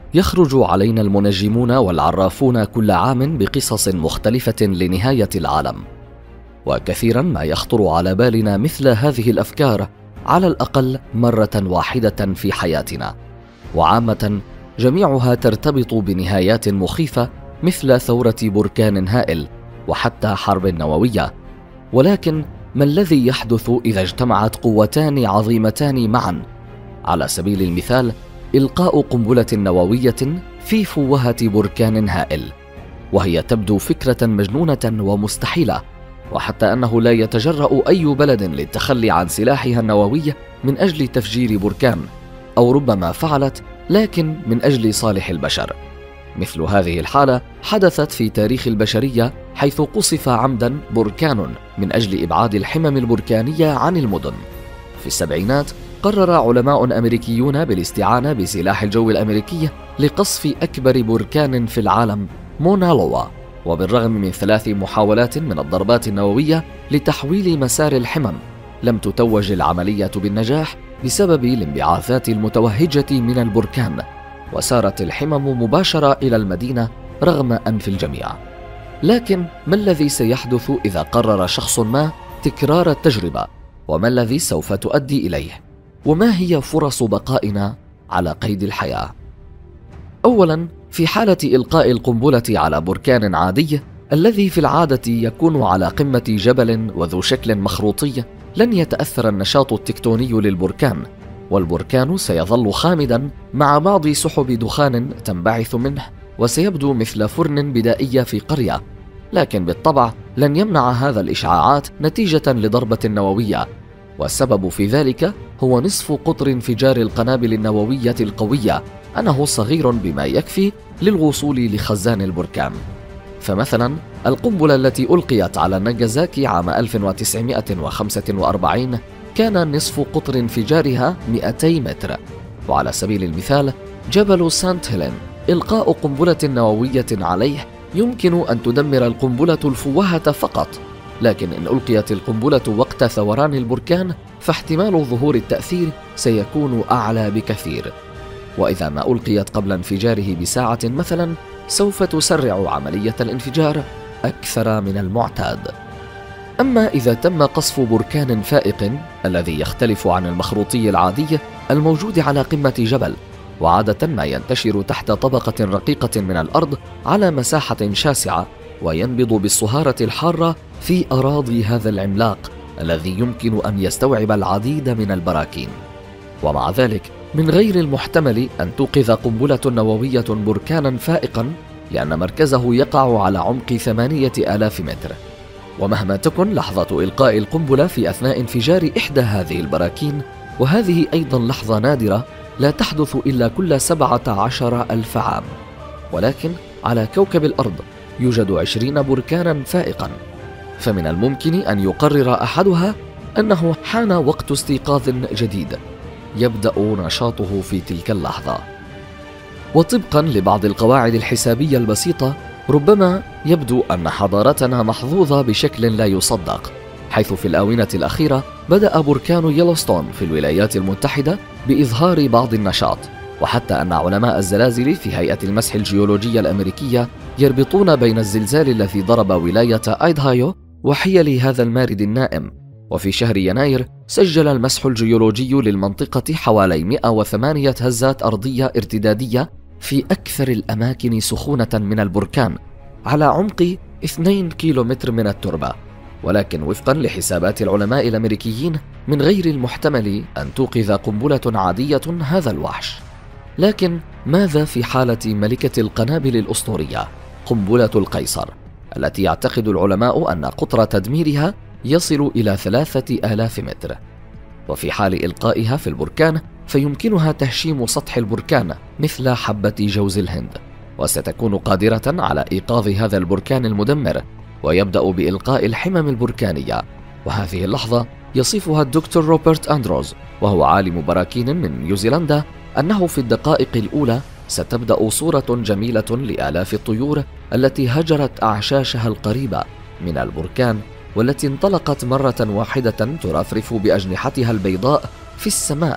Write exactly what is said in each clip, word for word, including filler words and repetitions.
يخرج علينا المنجمون والعرافون كل عام بقصص مختلفة لنهاية العالم، وكثيرا ما يخطر على بالنا مثل هذه الأفكار على الأقل مرة واحدة في حياتنا، وعامة جميعها ترتبط بنهايات مخيفة مثل ثورة بركان هائل وحتى حرب نووية. ولكن ما الذي يحدث إذا اجتمعت قوتان عظيمتان معا؟ على سبيل المثال إلقاء قنبلة نووية في فوهة بركان هائل، وهي تبدو فكرة مجنونة ومستحيلة، وحتى أنه لا يتجرأ أي بلد للتخلي عن سلاحها النووي من أجل تفجير بركان، أو ربما فعلت لكن من أجل صالح البشر. مثل هذه الحالة حدثت في تاريخ البشرية، حيث قصف عمدا بركان من أجل إبعاد الحمم البركانية عن المدن. في السبعينات قرر علماء أمريكيون بالاستعانة بسلاح الجو الأمريكي لقصف أكبر بركان في العالم، مونا لوا، وبالرغم من ثلاث محاولات من الضربات النووية لتحويل مسار الحمم، لم تتوج العملية بالنجاح بسبب الانبعاثات المتوهجة من البركان، وسارت الحمم مباشرة إلى المدينة رغم أنف الجميع. لكن ما الذي سيحدث إذا قرر شخص ما تكرار التجربة؟ وما الذي سوف تؤدي إليه؟ وما هي فرص بقائنا على قيد الحياة؟ أولاً، في حالة إلقاء القنبلة على بركان عادي الذي في العادة يكون على قمة جبل وذو شكل مخروطي، لن يتأثر النشاط التكتوني للبركان، والبركان سيظل خامداً مع بعض سحب دخان تنبعث منه، وسيبدو مثل فرن بدائي في قرية. لكن بالطبع لن يمنع هذا الإشعاعات نتيجة لضربة نووية، والسبب في ذلك هو نصف قطر انفجار القنابل النووية القوية، أنه صغير بما يكفي للوصول لخزان البركان. فمثلا القنبلة التي ألقيت على ناجازاكي عام ألف وتسعمائة وخمسة وأربعين كان نصف قطر انفجارها مئتي متر. وعلى سبيل المثال جبل سانت هيلين إلقاء قنبلة نووية عليه يمكن أن تدمر القنبلة الفوهة فقط، لكن إن ألقيت القنبلة وقت ثوران البركان فاحتمال ظهور التأثير سيكون أعلى بكثير، وإذا ما ألقيت قبل انفجاره بساعة مثلا سوف تسرع عملية الانفجار أكثر من المعتاد. أما إذا تم قصف بركان فائق الذي يختلف عن المخروطي العادي الموجود على قمة جبل، وعادة ما ينتشر تحت طبقة رقيقة من الأرض على مساحة شاسعة، وينبض بالصهارة الحارة في أراضي هذا العملاق الذي يمكن أن يستوعب العديد من البراكين. ومع ذلك من غير المحتمل أن توقظ قنبلة نووية بركانا فائقا، لأن مركزه يقع على عمق ثمانية آلاف متر. ومهما تكن لحظة إلقاء القنبلة في أثناء انفجار إحدى هذه البراكين، وهذه أيضا لحظة نادرة لا تحدث إلا كل سبعة عشر ألف عام، ولكن على كوكب الأرض يوجد عشرين بركانا فائقا، فمن الممكن أن يقرر أحدها أنه حان وقت استيقاظ جديد يبدأ نشاطه في تلك اللحظة. وطبقا لبعض القواعد الحسابية البسيطة، ربما يبدو أن حضارتنا محظوظة بشكل لا يصدق، حيث في الآونة الأخيرة بدأ بركان يلوستون في الولايات المتحدة بإظهار بعض النشاط، وحتى أن علماء الزلازل في هيئة المسح الجيولوجية الأمريكية يربطون بين الزلزال الذي ضرب ولاية أيدهايو وحيل هذا المارد النائم. وفي شهر يناير سجل المسح الجيولوجي للمنطقة حوالي مئة وثمانية هزات أرضية ارتدادية في أكثر الأماكن سخونة من البركان على عمق اثنين كيلومتر من التربة. ولكن وفقا لحسابات العلماء الأمريكيين من غير المحتمل أن توقظ قنبلة عادية هذا الوحش. لكن ماذا في حالة ملكة القنابل الأسطورية قنبلة القيصر، التي يعتقد العلماء أن قطر تدميرها يصل إلى ثلاثة آلاف متر؟ وفي حال إلقائها في البركان فيمكنها تهشيم سطح البركان مثل حبة جوز الهند، وستكون قادرة على إيقاظ هذا البركان المدمر، ويبدأ بإلقاء الحمم البركانية. وهذه اللحظة يصفها الدكتور روبرت أندروز، وهو عالم براكين من نيوزيلندا، أنه في الدقائق الأولى ستبدأ صورة جميلة لآلاف الطيور التي هجرت أعشاشها القريبة من البركان، والتي انطلقت مرة واحدة ترفرف بأجنحتها البيضاء في السماء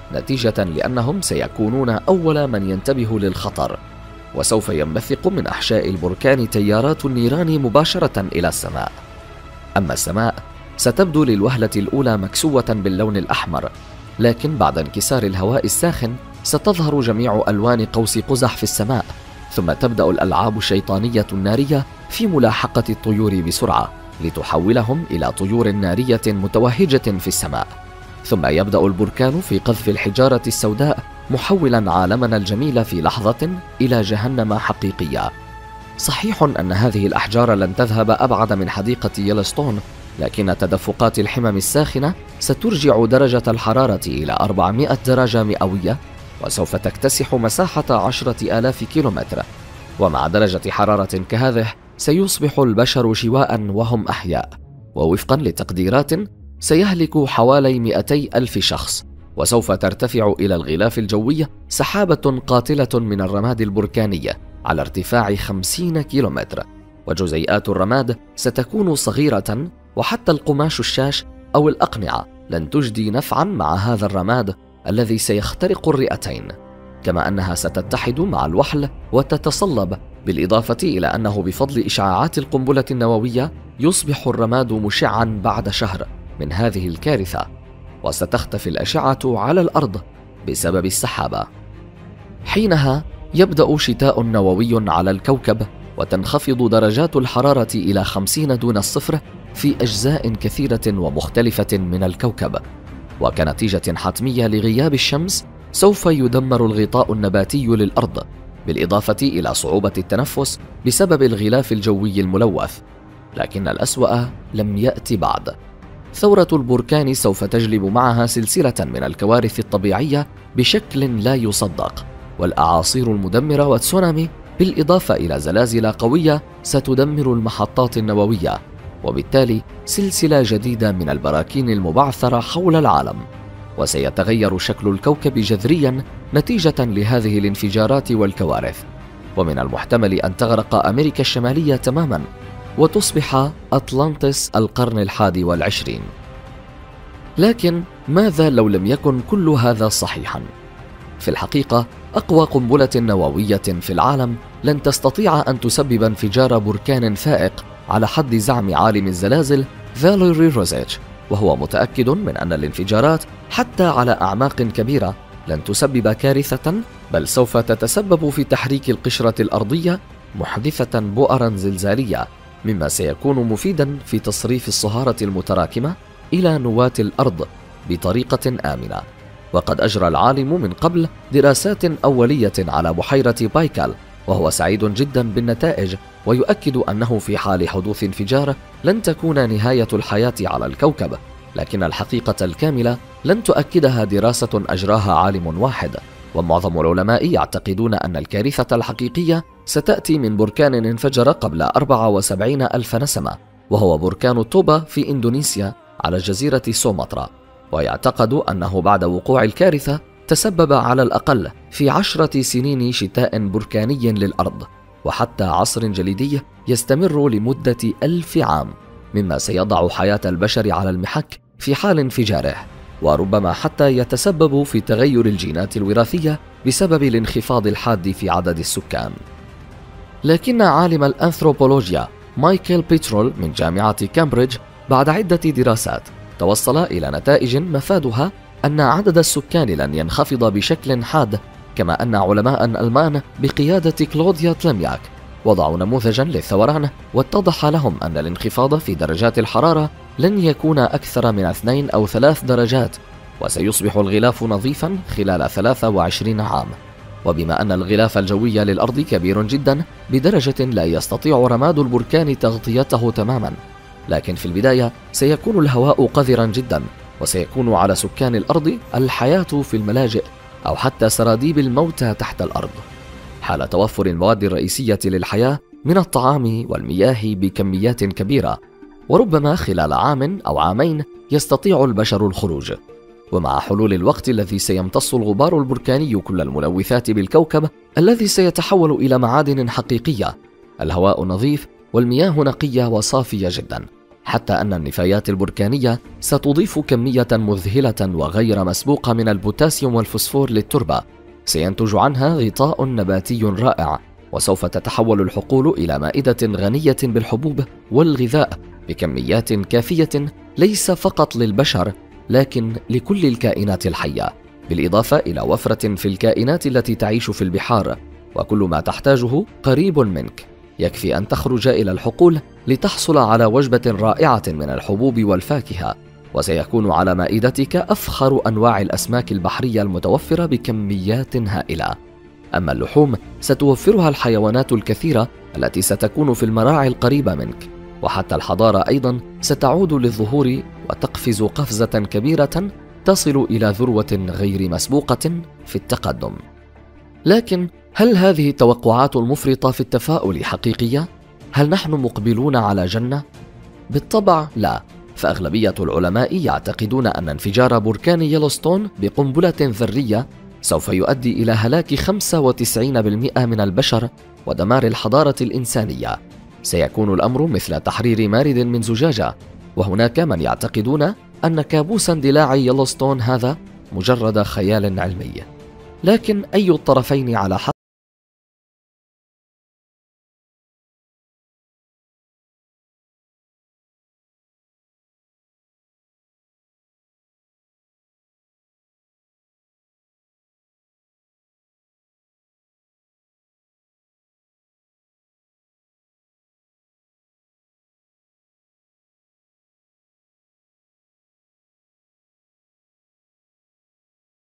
نتيجة لأنهم سيكونون أول من ينتبه للخطر، وسوف ينبثق من أحشاء البركان تيارات النيران مباشرة إلى السماء. أما السماء ستبدو للوهلة الأولى مكسوة باللون الأحمر، لكن بعد انكسار الهواء الساخن ستظهر جميع ألوان قوس قزح في السماء، ثم تبدأ الألعاب الشيطانية النارية في ملاحقة الطيور بسرعة لتحولهم إلى طيور نارية متوهجة في السماء، ثم يبدأ البركان في قذف الحجارة السوداء محولا عالمنا الجميل في لحظة إلى جهنم حقيقية. صحيح أن هذه الأحجار لن تذهب أبعد من حديقة يلوستون، لكن تدفقات الحمم الساخنة سترجع درجة الحرارة إلى أربعمائة درجة مئوية، وسوف تكتسح مساحة عشرة آلاف كيلومتر، ومع درجة حرارة كهذه سيصبح البشر شواء وهم أحياء، ووفقا لتقديرات سيهلك حوالي مئتي ألف شخص، وسوف ترتفع إلى الغلاف الجوي سحابة قاتلة من الرماد البركاني على ارتفاع خمسين كيلومتر، وجزيئات الرماد ستكون صغيرة، وحتى القماش الشاش أو الأقنعة لن تجدي نفعا مع هذا الرماد الذي سيخترق الرئتين، كما أنها ستتحد مع الوحل وتتصلب، بالإضافة إلى أنه بفضل إشعاعات القنبلة النووية يصبح الرماد مشعا بعد شهر من هذه الكارثة، وستختفي الأشعة على الأرض بسبب السحابة. حينها يبدأ شتاء نووي على الكوكب، وتنخفض درجات الحرارة إلى خمسين دون الصفر في أجزاء كثيرة ومختلفة من الكوكب، وكنتيجة حتمية لغياب الشمس سوف يدمر الغطاء النباتي للأرض، بالإضافة إلى صعوبة التنفس بسبب الغلاف الجوي الملوث. لكن الأسوأ لم يأت بعد. ثورة البركان سوف تجلب معها سلسلة من الكوارث الطبيعية بشكل لا يصدق، والأعاصير المدمرة والتسونامي، بالإضافة إلى زلازل قوية ستدمر المحطات النووية، وبالتالي سلسلة جديدة من البراكين المبعثرة حول العالم. وسيتغير شكل الكوكب جذريا نتيجة لهذه الانفجارات والكوارث، ومن المحتمل أن تغرق أمريكا الشمالية تماما وتصبح أطلانتس القرن الحادي والعشرين. لكن ماذا لو لم يكن كل هذا صحيحا؟ في الحقيقة أقوى قنبلة نووية في العالم لن تستطيع أن تسبب انفجار بركان فائق على حد زعم عالم الزلازل فاليري روزيتش، وهو متأكد من أن الانفجارات حتى على أعماق كبيرة لن تسبب كارثة، بل سوف تتسبب في تحريك القشرة الأرضية محدثة بؤرا زلزالية، مما سيكون مفيدا في تصريف الصهارة المتراكمة إلى نواة الأرض بطريقة آمنة. وقد أجرى العالم من قبل دراسات أولية على بحيرة بايكال، وهو سعيد جدا بالنتائج، ويؤكد أنه في حال حدوث انفجار لن تكون نهاية الحياة على الكوكب، لكن الحقيقة الكاملة لن تؤكدها دراسة أجراها عالم واحد. ومعظم العلماء يعتقدون أن الكارثة الحقيقية ستأتي من بركان انفجر قبل أربعة وسبعين ألف نسمة، وهو بركان توبا في إندونيسيا على جزيرة سومطرة، ويعتقد أنه بعد وقوع الكارثة تسبب على الأقل في عشرة سنين شتاء بركاني للأرض، وحتى عصر جليدي يستمر لمدة ألف عام، مما سيضع حياة البشر على المحك في حال انفجاره، وربما حتى يتسبب في تغير الجينات الوراثية بسبب الانخفاض الحاد في عدد السكان. لكن عالم الأنثروبولوجيا مايكل بيترول من جامعة كامبريدج بعد عدة دراسات توصل إلى نتائج مفادها أن عدد السكان لن ينخفض بشكل حاد، كما أن علماء ألمان بقيادة كلوديا تلمياك وضعوا نموذجا للثوران، واتضح لهم أن الانخفاض في درجات الحرارة لن يكون أكثر من اثنين أو ثلاث درجات، وسيصبح الغلاف نظيفا خلال ثلاثة وعشرين عام. وبما أن الغلاف الجوي للأرض كبير جدا بدرجة لا يستطيع رماد البركان تغطيته تماما، لكن في البداية سيكون الهواء قذرا جدا، وسيكون على سكان الأرض الحياة في الملاجئ أو حتى سراديب الموتى تحت الأرض، حال توفر المواد الرئيسية للحياة من الطعام والمياه بكميات كبيرة، وربما خلال عام أو عامين يستطيع البشر الخروج. ومع حلول الوقت الذي سيمتص الغبار البركاني كل الملوثات بالكوكب الذي سيتحول إلى معادن حقيقية، الهواء نظيف والمياه نقية وصافية جدا، حتى أن النفايات البركانية ستضيف كمية مذهلة وغير مسبوقة من البوتاسيوم والفوسفور للتربة، سينتج عنها غطاء نباتي رائع، وسوف تتحول الحقول إلى مائدة غنية بالحبوب والغذاء بكميات كافية ليس فقط للبشر لكن لكل الكائنات الحية، بالإضافة إلى وفرة في الكائنات التي تعيش في البحار. وكل ما تحتاجه قريب منك، يكفي أن تخرج إلى الحقول لتحصل على وجبة رائعة من الحبوب والفاكهة، وسيكون على مائدتك أفخر أنواع الأسماك البحرية المتوفرة بكميات هائلة. أما اللحوم ستوفرها الحيوانات الكثيرة التي ستكون في المراعي القريبة منك، وحتى الحضارة أيضا ستعود للظهور وتقفز قفزة كبيرة تصل إلى ذروة غير مسبوقة في التقدم. لكن هل هذه التوقعات المفرطة في التفاؤل حقيقية؟ هل نحن مقبلون على جنة؟ بالطبع لا، فأغلبية العلماء يعتقدون أن انفجار بركان يلوستون بقنبلة ذرية سوف يؤدي إلى هلاك خمسة وتسعين بالمئة من البشر ودمار الحضارة الإنسانية. سيكون الأمر مثل تحرير مارد من زجاجة، وهناك من يعتقدون أن كابوس اندلاع يلوستون هذا مجرد خيال علمي. لكن أي الطرفين على حق؟